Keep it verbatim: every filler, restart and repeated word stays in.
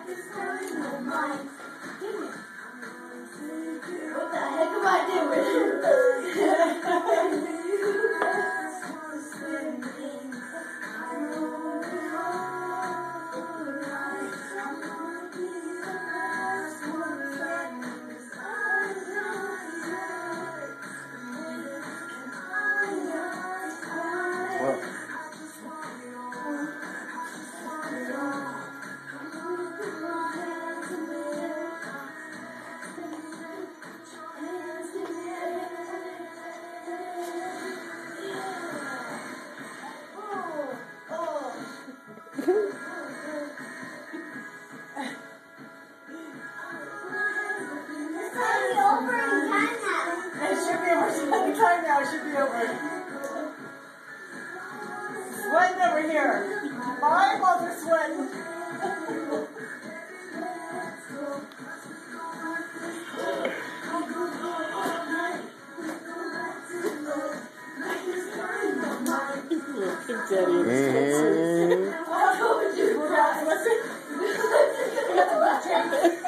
What the heck am I doing? Time now, it should be over. Sweating over here. My eyeballs are sweating. Mm-hmm.